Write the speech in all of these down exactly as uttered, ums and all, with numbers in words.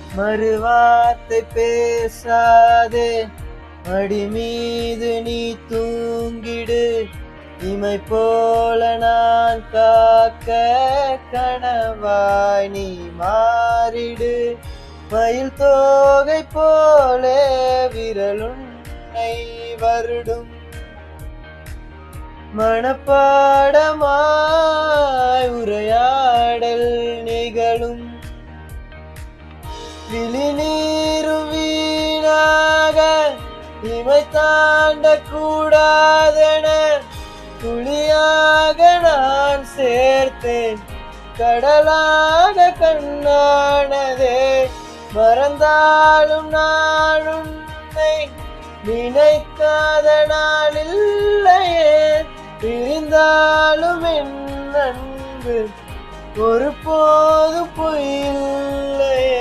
மறுவார்த்தை பேசாதே, மடி மீது நீ தூங்கிடு. இமை போல நான் காக்க கனவாய் நீ மாறிடு. மயில் தோகை போலே விரலுன்னை வருடும். மனப்பாடமாய் உரையாடல் நிகழும். விழி நீரும் வீணாக இமை தாண்ட கூடாதென துளியாக நான் சேர்த்தேன். கடலாக கண்ணானதே, மறந்தாலும் நான் உன்னை நினைக்காத நாள் இல்லையே. பிரிந்தாலும் என் அன்பு ஒரு போது பொய்யில்லையே.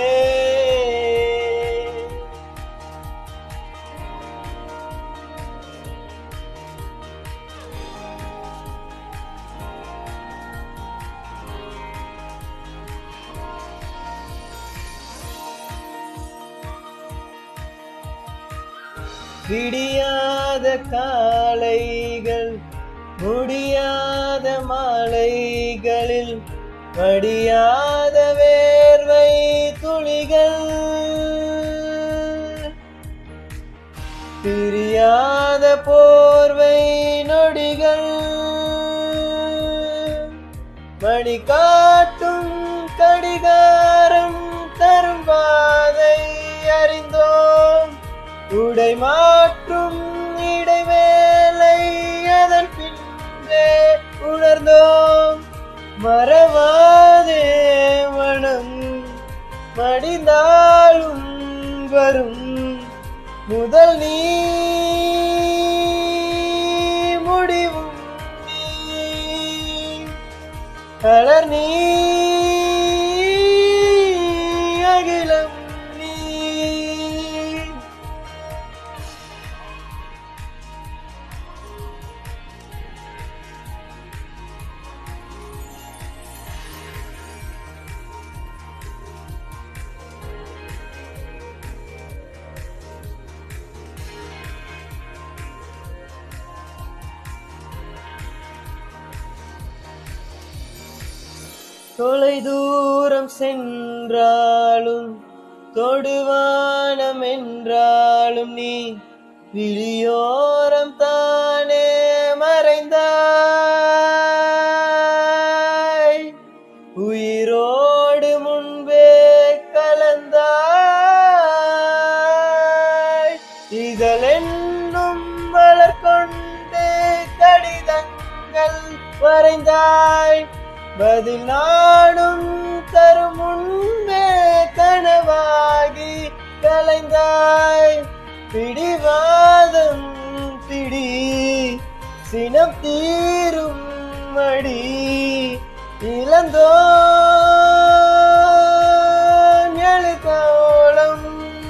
விடியாத காலைகள் முடியாத மாலைகளில் வடியாத வேர்வை துளிகள், பிரியாத போர்வை நொடிகள். மணி காட்டும் கடிகாரம் தரும் பாதை அறிந்தோம். உடை மாற்றும் இடைவேளை அதன் பின்பே உணர்ந்தோம். மறவாதே மனம் மடிந்தாலும் வரும் முதல் நீ முடிவும் நீ. கலர் நீ அகிலம் நீ. தொலை தூரம் சென்றாலும் தொடுவானம் என்றாலும் நீ விழியோரம் தானே மறைந்தாய். உயிரோடு முன்பே கலந்தாய். இதழ் என்னும் மலர் கொண்டு கடிதங்கள் வரைந்தாய். பதில் நாடும் தரும் முன்பே கனவாகி கலைந்தாய். பிடிவாதம் பிடி சினம் தீரும் மடி இழந்தோம் எழுகோளம்.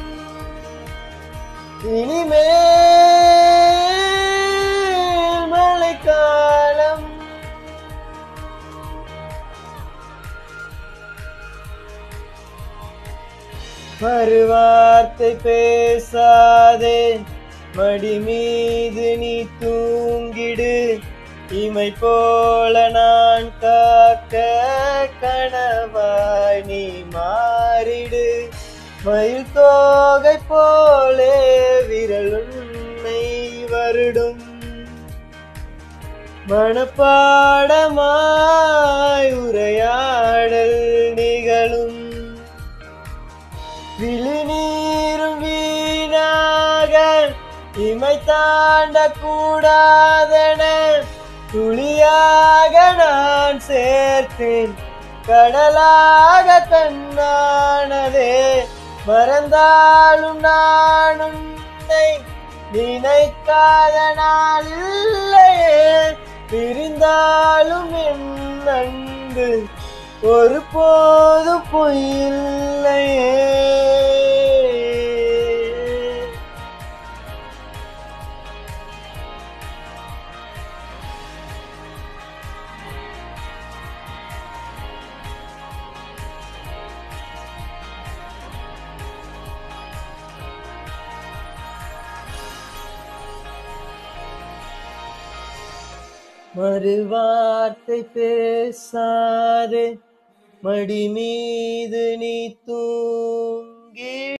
இனிமேல் மழைக்காலம். மறுவார்த்தை பேசாதே, மடி மீது நீ தூங்கிடு. இமை போல நான் காக்க கனவாய் நீ மாறிடு. மயில் தோகை போலே விரலுன்னை வருடும். மனப்பாடமாய் உரையாடல் நிகழும். விழி நீரும் வீணாக இமை தாண்ட கூடாதென துளியாக நான் சேர்த்தேன். கடலாக கண்ணானதே, மறந்தாலும் நான் உன்னை நினைக்காத நாள் இல்லையே. பிரிந்தாலும் என் அன்பு ஒரு போது பொய்யில்லையே. மறுவார்த்தை பேசாதே, மடி மீது நீ தூங்கி